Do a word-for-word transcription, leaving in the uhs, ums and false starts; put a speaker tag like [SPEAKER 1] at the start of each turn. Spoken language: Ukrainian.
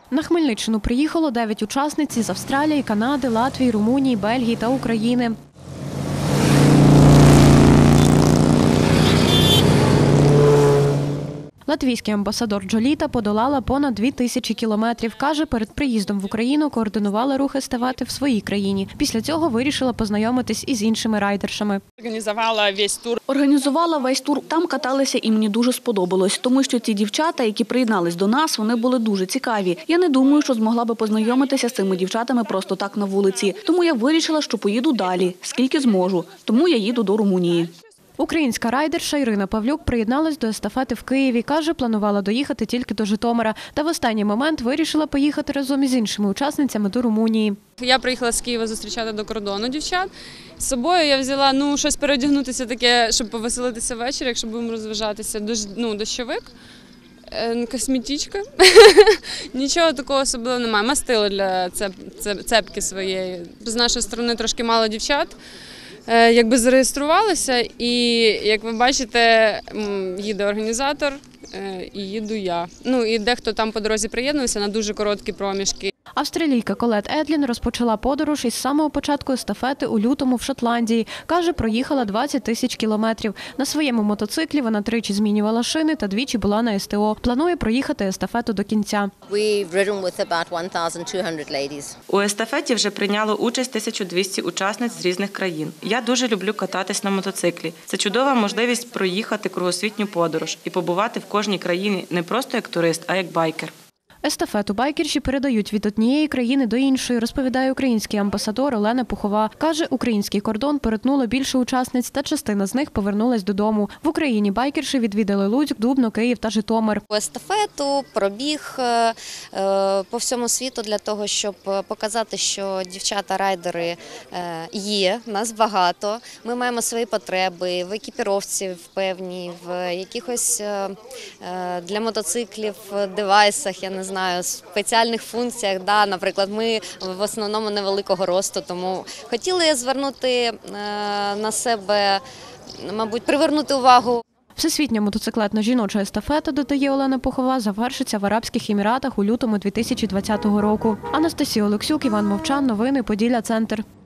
[SPEAKER 1] На Хмельниччину приїхало дев'ять учасниць із Австралії, Канади, Латвії, Румунії, Бельгії та України. Латвійський амбасадор Джоліта подолала понад дві тисячі кілометрів. Каже, перед приїздом в Україну координувала рух естафети в своїй країні. Після цього вирішила познайомитись із іншими райдершами.
[SPEAKER 2] Організувала весь тур.
[SPEAKER 3] Організувала весь тур. Там каталися і мені дуже сподобалось. Тому що ці дівчата, які приєднались до нас, вони були дуже цікаві. Я не думаю, що змогла би познайомитися з цими дівчатами просто так на вулиці. Тому я вирішила, що поїду далі, скільки зможу. Тому я їду до Румунії.
[SPEAKER 1] Українська райдерша Ірина Павлюк приєдналась до естафети в Києві. Каже, планувала доїхати тільки до Житомира. Та в останній момент вирішила поїхати разом із іншими учасницями до Румунії.
[SPEAKER 2] Я приїхала з Києва зустрічати до кордону дівчат. З собою я взяла ну, щось переодягнутися таке, щоб повеселитися ввечері, якщо будемо розважатися. Дощ, ну, дощовик, косметичка. Нічого такого особливого немає. Мастило для цеп, цеп, цепки своєї. З нашої сторони трошки мало дівчат. Якби зареєструвалися, і, як ви бачите, їде організатор і їду я. Ну і дехто там по дорозі приєднувався на дуже короткі проміжки.
[SPEAKER 1] Австралійка Колет Едлін розпочала подорож із самого початку естафети у лютому в Шотландії. Каже, проїхала двадцять тисяч кілометрів. На своєму мотоциклі вона тричі змінювала шини та двічі була на ес те о. Планує проїхати естафету до кінця.
[SPEAKER 4] У естафеті вже прийняло участь тисяча двісті учасниць з різних країн. Я дуже люблю кататись на мотоциклі. Це чудова можливість проїхати кругосвітню подорож і побувати в кожній країні не просто як турист, а як байкер.
[SPEAKER 1] Естафету байкерші передають від однієї країни до іншої, розповідає український амбасадор Олена Пухова. Каже, український кордон перетнуло більше учасниць, та частина з них повернулась додому. В Україні байкерші відвідали Луцьк, Дубно, Київ та Житомир.
[SPEAKER 5] Естафету, пробіг по всьому світу для того, щоб показати, що дівчата-райдери є, нас багато. Ми маємо свої потреби в екіпіровці в певній, в якихось для мотоциклів девайсах, я не знаю. Знаю, спеціальних функціях, да, наприклад, ми в основному невеликого росту, тому хотіли звернути на себе, мабуть, привернути увагу.
[SPEAKER 1] Всесвітня мотоциклетна жіноча естафета, додає Олена Пухова, завершиться в Арабських Еміратах у лютому дві тисячі двадцятого року. Анастасія Олексюк, Іван Мовчан, новини Поділля Центр.